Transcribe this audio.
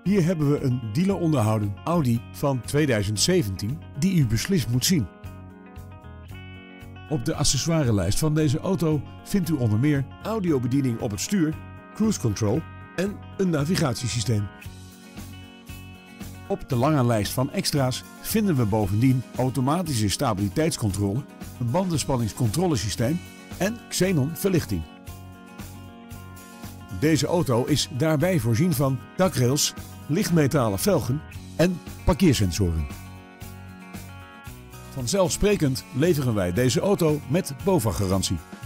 Hier hebben we een dealer onderhouden Audi van 2017 die u beslist moet zien. Op de accessoirelijst van deze auto vindt u onder meer audiobediening op het stuur, cruise control en een navigatiesysteem. Op de lange lijst van extra's vinden we bovendien automatische stabiliteitscontrole, een bandenspanningscontrolesysteem en xenon verlichting. Deze auto is daarbij voorzien van dakrails, lichtmetalen velgen en parkeersensoren. Vanzelfsprekend leveren wij deze auto met BOVAG-garantie.